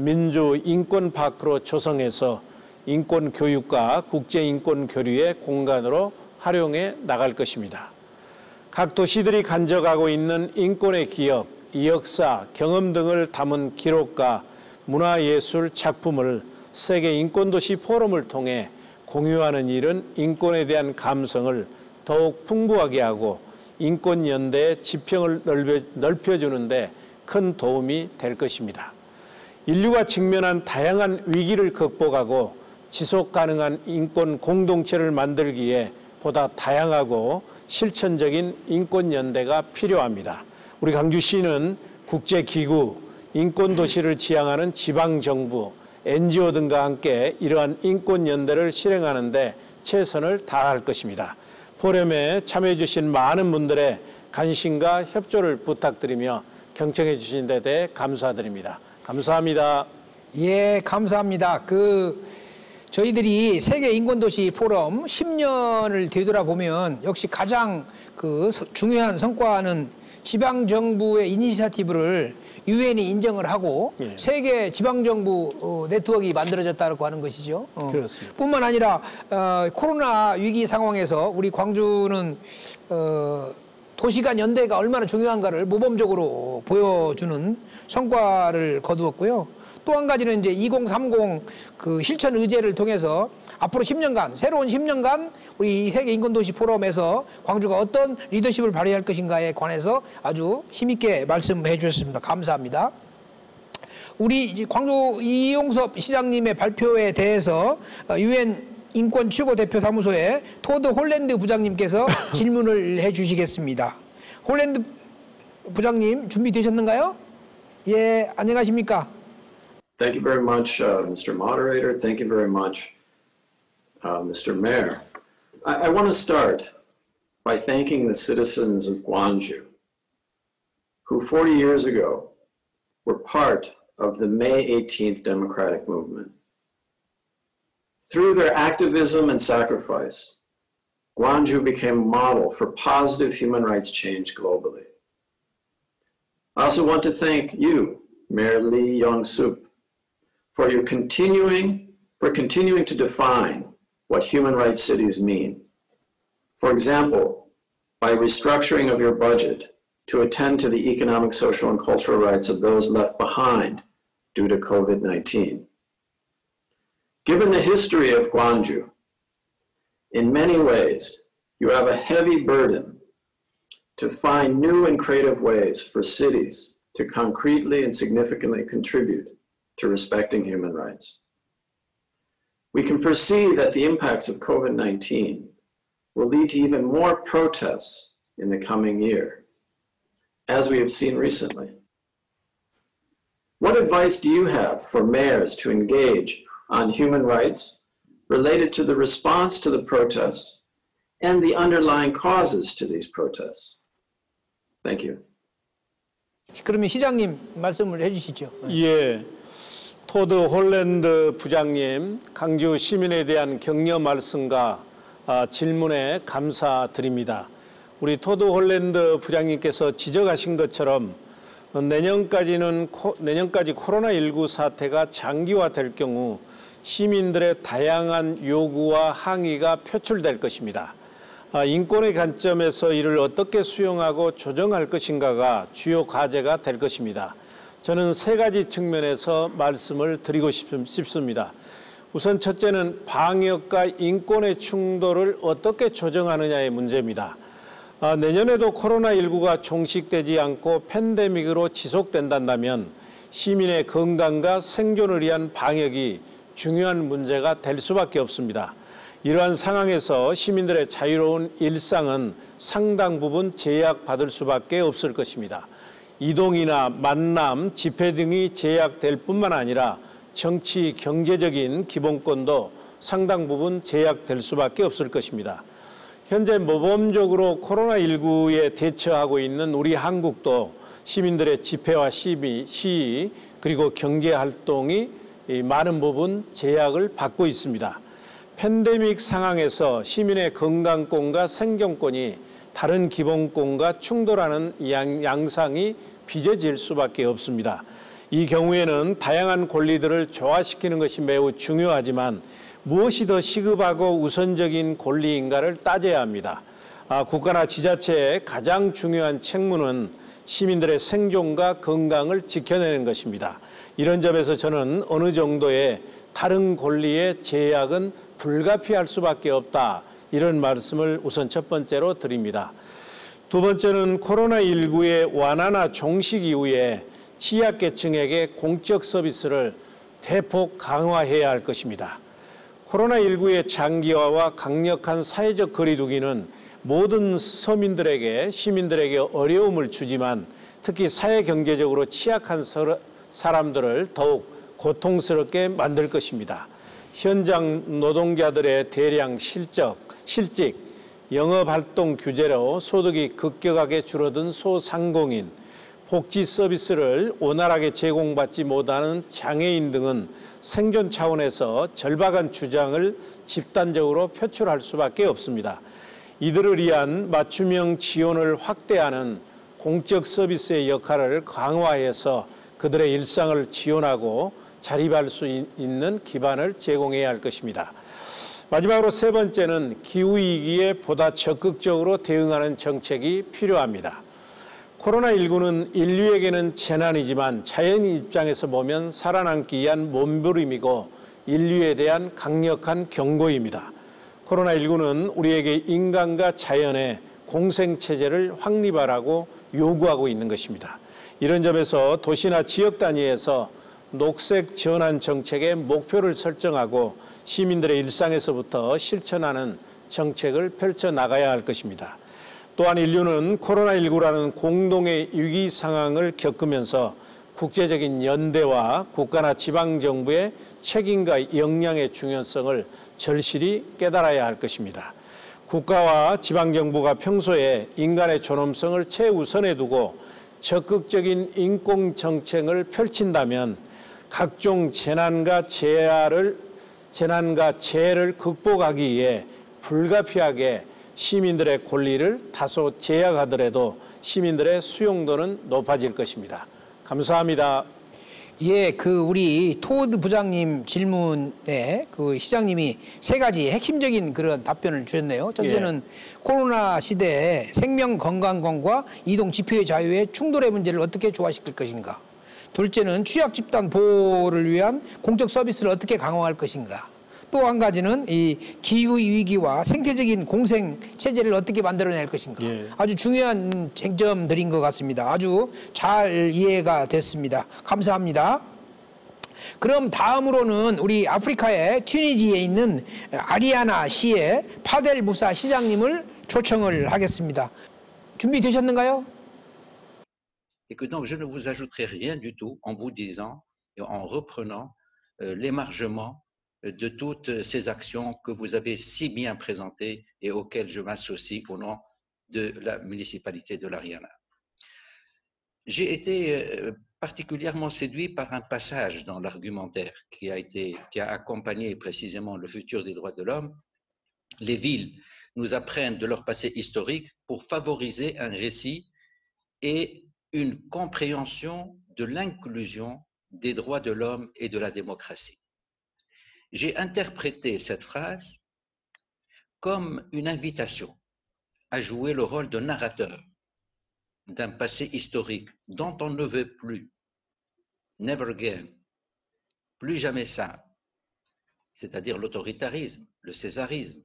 S2: 민주인권파크로 조성해서 인권교육과 국제인권교류의 공간으로 활용해 나갈 것입니다. 각 도시들이 간접하고 있는 인권의 기억, 역사, 경험 등을 담은 기록과 문화예술 작품을 세계인권도시 포럼을 통해 공유하는 일은 인권에 대한 감성을 더욱 풍부하게 하고 인권연대의 지평을 넓혀, 넓혀주는 데 큰 도움이 될 것입니다. 인류가 직면한 다양한 위기를 극복하고 지속가능한 인권 공동체를 만들기에 보다 다양하고 실천적인 인권연대가 필요합니다. 우리 광주시는 국제기구, 인권도시를 지향하는 지방정부, 엔지오 등과 함께 이러한 인권연대를 실행하는 데 최선을 다할 것입니다. 포럼에 참여해 주신 많은 분들의 관심과 협조를 부탁드리며 경청해 주신 데 대해 감사드립니다. 감사합니다.
S8: 예, 감사합니다. 그 저희들이 세계 인권도시 포럼 십 년을 되돌아보면 역시 가장 그 중요한 성과는 지방정부의 이니시어티브를 유엔이 인정을 하고 예. 세계 지방정부 네트워크가 만들어졌다고 하는 것이죠. 어.
S2: 그렇습니다.
S8: 뿐만 아니라 어, 코로나 위기 상황에서 우리 광주는 어, 도시간 연대가 얼마나 중요한가를 모범적으로 보여주는 성과를 거두었고요. 또 한 가지는 이제 이공삼공 그 실천 의제를 통해서 앞으로 십 년간, 새로운 십 년간 우리 세계 인권도시 포럼에서 광주가 어떤 리더십을 발휘할 것인가에 관해서 아주 힘있게 말씀해 주셨습니다. 감사합니다. 우리 광주 이용섭 시장님의 발표에 대해서 유엔 인권 최고대표 사무소의 토드 홀랜드 부장님께서 질문을 해 주시겠습니다. 홀랜드 부장님 준비되셨는가요? 예, 안녕하십니까?
S11: Thank you very much, uh, Mister Moderator. Thank you very much, uh, Mister Mayor. I, I want to start by thanking the citizens of Gwangju, who forty years ago were part of the May eighteenth democratic movement. Through their activism and sacrifice, Gwangju became a model for positive human rights change globally. I also want to thank you, Mayor Lee Yong-suk, for your continuing, for continuing to define what human rights cities mean. For example, by restructuring of your budget to attend to the economic, social, and cultural rights of those left behind due to COVID nineteen. Given the history of Gwangju, in many ways, you have a heavy burden to find new and creative ways for cities to concretely and significantly contribute to respecting human rights. We can foresee that the impacts of COVID nineteen will lead to even more protests in the coming year, as we have seen recently. What advice do you have for mayors to engage on human rights related to the response to the protests and the underlying causes to these protests? Thank you.
S8: 그러면 시장님 말씀을 해주시죠.
S2: 예. 토드 홀랜드 부장님, 광주 시민에 대한 격려 말씀과 아, 질문에 감사드립니다. 우리 토드 홀랜드 부장님께서 지적하신 것처럼 내년까지는 코, 내년까지 코로나 일구 사태가 장기화될 경우 시민들의 다양한 요구와 항의가 표출될 것입니다. 아, 인권의 관점에서 이를 어떻게 수용하고 조정할 것인가가 주요 과제가 될 것입니다. 저는 세 가지 측면에서 말씀을 드리고 싶습니다. 우선 첫째는 방역과 인권의 충돌을 어떻게 조정하느냐의 문제입니다. 아, 내년에도 코로나 일구가 종식되지 않고 팬데믹으로 지속된다면 시민의 건강과 생존을 위한 방역이 중요한 문제가 될 수밖에 없습니다. 이러한 상황에서 시민들의 자유로운 일상은 상당 부분 제약받을 수밖에 없을 것입니다. 이동이나 만남, 집회 등이 제약될 뿐만 아니라 정치, 경제적인 기본권도 상당 부분 제약될 수밖에 없을 것입니다. 현재 모범적으로 코로나 일구에 대처하고 있는 우리 한국도 시민들의 집회와 시위, 시위 그리고 경제활동이 많은 부분 제약을 받고 있습니다. 팬데믹 상황에서 시민의 건강권과 생존권이 다른 기본권과 충돌하는 양, 양상이 빚어질 수밖에 없습니다. 이 경우에는 다양한 권리들을 조화시키는 것이 매우 중요하지만 무엇이 더 시급하고 우선적인 권리인가를 따져야 합니다. 아, 국가나 지자체의 가장 중요한 책무는 시민들의 생존과 건강을 지켜내는 것입니다. 이런 점에서 저는 어느 정도의 다른 권리의 제약은 불가피할 수밖에 없다. 이런 말씀을 우선 첫 번째로 드립니다. 두 번째는 코로나 일구의 완화나 종식 이후에 취약계층에게 공적 서비스를 대폭 강화해야 할 것입니다. 코로나 일구의 장기화와 강력한 사회적 거리두기는 모든 서민들에게, 시민들에게 어려움을 주지만 특히 사회경제적으로 취약한 사람들을 더욱 고통스럽게 만들 것입니다. 현장 노동자들의 대량 실적, 실직, 영업활동 규제로 소득이 급격하게 줄어든 소상공인, 복지 서비스를 원활하게 제공받지 못하는 장애인 등은 생존 차원에서 절박한 주장을 집단적으로 표출할 수밖에 없습니다. 이들을 위한 맞춤형 지원을 확대하는 공적 서비스의 역할을 강화해서 그들의 일상을 지원하고 자립할 수 있는 기반을 제공해야 할 것입니다. 마지막으로 세 번째는 기후위기에 보다 적극적으로 대응하는 정책이 필요합니다. 코로나십구는 인류에게는 재난이지만 자연인 입장에서 보면 살아남기 위한 몸부림이고 인류에 대한 강력한 경고입니다. 코로나십구는 우리에게 인간과 자연의 공생체제를 확립하라고 요구하고 있는 것입니다. 이런 점에서 도시나 지역 단위에서 녹색 전환 정책의 목표를 설정하고 시민들의 일상에서부터 실천하는 정책을 펼쳐나가야 할 것입니다. 또한 인류는 코로나십구라는 공동의 위기 상황을 겪으면서 국제적인 연대와 국가나 지방정부의 책임과 역량의 중요성을 절실히 깨달아야 할 것입니다. 국가와 지방정부가 평소에 인간의 존엄성을 최우선에 두고 적극적인 인권정책을 펼친다면 각종 재난과 재해를, 재난과 재해를 극복하기 위해 불가피하게 시민들의 권리를 다소 제약하더라도 시민들의 수용도는 높아질 것입니다. 감사합니다.
S8: 예, 그 우리 토드 부장님 질문에 그 시장님이 세 가지 핵심적인 그런 답변을 주셨네요. 첫째는 예. 코로나 시대에 생명 건강권과 이동 집회의 자유의 충돌의 문제를 어떻게 조화시킬 것인가. 둘째는 취약 집단 보호를 위한 공적 서비스를 어떻게 강화할 것인가. 또 한 가지는 이 기후 위기와 생태적인 공생 체제를 어떻게 만들어낼 것인가. 예. 아주 중요한 쟁점들인 것 같습니다. 아주 잘 이해가 됐습니다. 감사합니다. 그럼 다음으로는 우리 아프리카의 튀니지에 있는 아리아나 시의 파델 무사 시장님을 초청을 하겠습니다. 준비되셨는가요?
S12: Et que donc je ne vous ajouterai rien du tout en vous disant et en reprenant euh, l'émargement de toutes ces actions que vous avez si bien présentées et auxquelles je m'associe au nom de la municipalité de l'Ariana. J'ai été particulièrement séduit par un passage dans l'argumentaire qui a été, qui a accompagné précisément le futur des droits de l'homme. Les villes nous apprennent de leur passé historique pour favoriser un récit et une compréhension de l'inclusion des droits de l'homme et de la démocratie. J'ai interprété cette phrase comme une invitation à jouer le rôle de narrateur d'un passé historique dont on ne veut plus, never again, plus jamais ça, c'est-à-dire l'autoritarisme, le césarisme,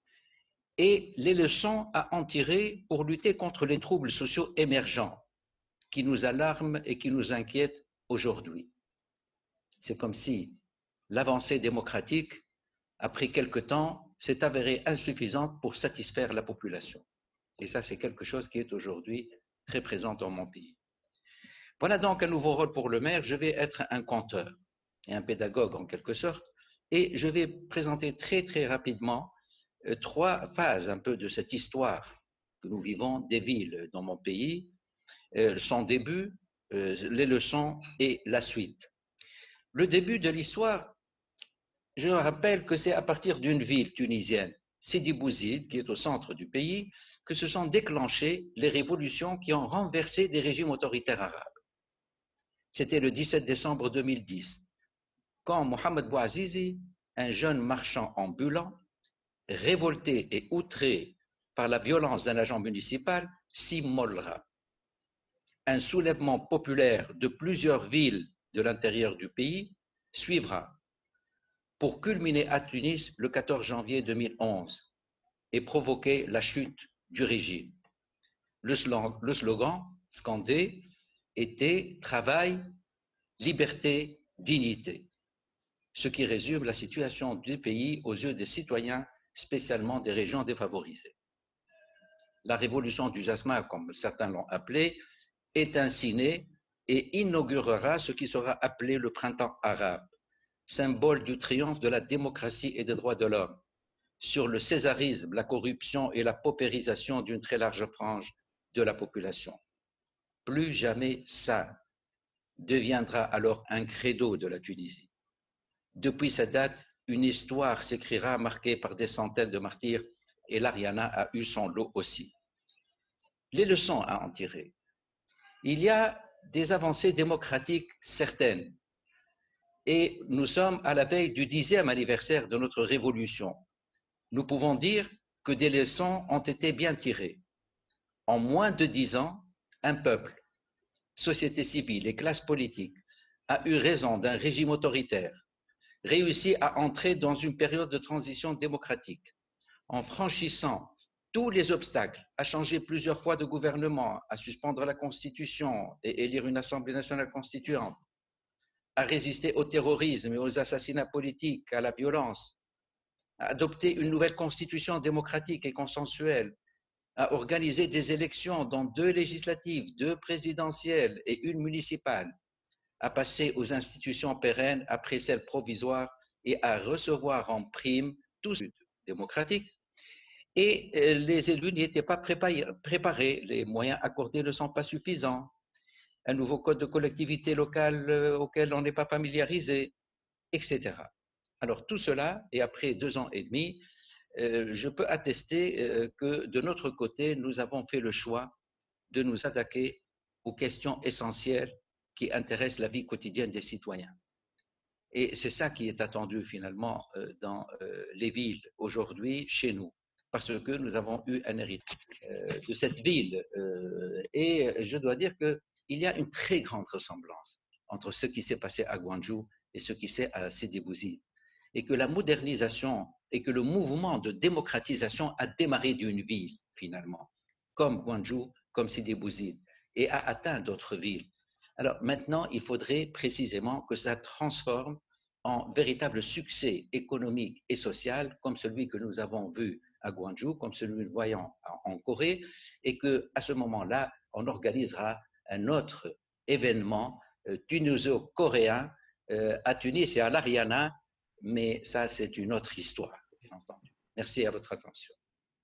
S12: et les leçons à en tirer pour lutter contre les troubles sociaux émergents qui nous alarment et qui nous inquiètent aujourd'hui. C'est comme si l'avancée démocratique, après quelque temps, s'est avérée insuffisante pour satisfaire la population. Et ça, c'est quelque chose qui est aujourd'hui très présent dans mon pays. Voilà donc un nouveau rôle pour le maire. Je vais être un conteur et un pédagogue en quelque sorte, et je vais présenter très très rapidement euh, trois phases un peu de cette histoire que nous vivons des villes dans mon pays, euh, son début, euh, les leçons et la suite. Le début de l'histoire, je rappelle que c'est à partir d'une ville tunisienne, Sidi Bouzid, qui est au centre du pays, que se sont déclenchées les révolutions qui ont renversé des régimes autoritaires arabes. C'était le dix-sept décembre deux mille dix, quand Mohamed Bouazizi, un jeune marchand ambulant, révolté et outré par la violence d'un agent municipal, s'immolera. Un soulèvement populaire de plusieurs villes de l'intérieur du pays suivra, pour culminer à Tunis le quatorze janvier deux mille onze et provoquer la chute du régime. Le slogan, le slogan scandé était « Travail, liberté, dignité », ce qui résume la situation du pays aux yeux des citoyens, spécialement des régions défavorisées. La révolution du jasmin, comme certains l'ont appelé, est ainsi née et inaugurera ce qui sera appelé le printemps arabe, symbole du triomphe de la démocratie et des droits de l'homme, sur le césarisme, la corruption et la paupérisation d'une très large frange de la population. plus jamais sain, deviendra alors un credo de la Tunisie. Depuis cette date, une histoire s'écrira marquée par des centaines de martyrs et l'Ariana a eu son lot aussi. Les leçons à en tirer. Il y a des avancées démocratiques certaines et nous sommes à la veille du dixième anniversaire de notre révolution. Nous pouvons dire que des leçons ont été bien tirées. En moins de dix ans, un peuple, société civile et classe politique a eu raison d'un régime autoritaire, réussi à entrer dans une période de transition démocratique, en franchissant tous les obstacles, à changer plusieurs fois de gouvernement, à suspendre la Constitution et élire une Assemblée nationale constituante, à résister au terrorisme et aux assassinats politiques, à la violence, à adopter une nouvelle constitution démocratique et consensuelle, à organiser des élections dont deux législatives, deux présidentielles et une municipale, à passer aux institutions pérennes après celles provisoires et à recevoir en prime tous les démocratiques. Et les élus n'y étaient pas préparés, les moyens accordés ne sont pas suffisants, un nouveau code de collectivité locale auquel on n'est pas familiarisé, et cetera. Alors tout cela, et après deux ans et demi, euh, je peux attester euh, que de notre côté, nous avons fait le choix de nous attaquer aux questions essentielles qui intéressent la vie quotidienne des citoyens. Et c'est ça qui est attendu finalement euh, dans euh, les villes aujourd'hui, chez nous, parce que nous avons eu un héritage euh, de cette ville. Euh, et je dois dire qu'il y a une très grande ressemblance entre ce qui s'est passé à Gwangju et ce qui s'est à Sidi Bouzid. Et que la modernisation et que le mouvement de démocratisation a démarré d'une ville, finalement, comme Gwangju, comme Sidi Bouzid, et a atteint d'autres villes. Alors maintenant, il faudrait précisément que ça transforme en véritable succès économique et social, comme celui que nous avons vu à Gwangju, comme celui que nous voyons en Corée, et qu'à ce moment-là, on organisera un autre événement euh, tuniso-coréen euh, à Tunis et à l'Ariana, mais ça, c'est une autre histoire, bien entendu. Merci à votre attention.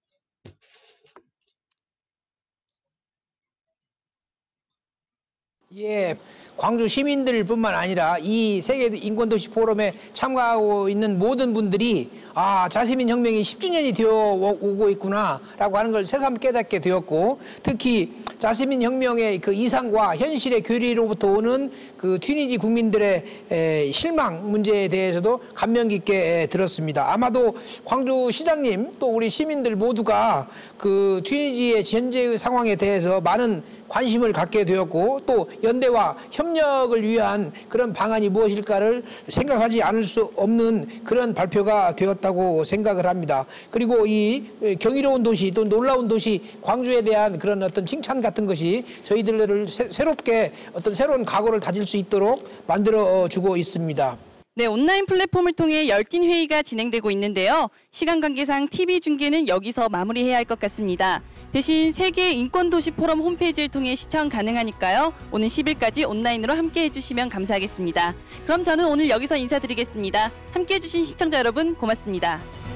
S8: 예, 광주 시민들뿐만 아니라 이 세계 인권도시 포럼에 참가하고 있는 모든 분들이 아, 자시민 혁명이 십 주년이 되어 오고 있구나라고 하는 걸 새삼 깨닫게 되었고, 특히 자시민 혁명의 그 이상과 현실의 괴리로부터 오는 그 튀니지 국민들의 에, 실망 문제에 대해서도 감명 깊게 에, 들었습니다. 아마도 광주 시장님 또 우리 시민들 모두가 그 튀니지의 현재의 상황에 대해서 많은 관심을 갖게 되었고, 또 연대와 협력을 위한 그런 방안이 무엇일까를 생각하지 않을 수 없는 그런 발표가 되었다고 생각을 합니다. 그리고 이 경이로운 도시 또 놀라운 도시 광주에 대한 그런 어떤 칭찬 같은 것이 저희들을 새, 새롭게 어떤 새로운 각오를 다질 수 있도록 만들어주고 있습니다.
S1: 네, 온라인 플랫폼을 통해 열띤 회의가 진행되고 있는데요. 시간 관계상 티비 중계는 여기서 마무리해야 할 것 같습니다. 대신 세계 인권도시 포럼 홈페이지를 통해 시청 가능하니까요. 오는 십 일까지 온라인으로 함께해 주시면 감사하겠습니다. 그럼 저는 오늘 여기서 인사드리겠습니다. 함께해 주신 시청자 여러분 고맙습니다.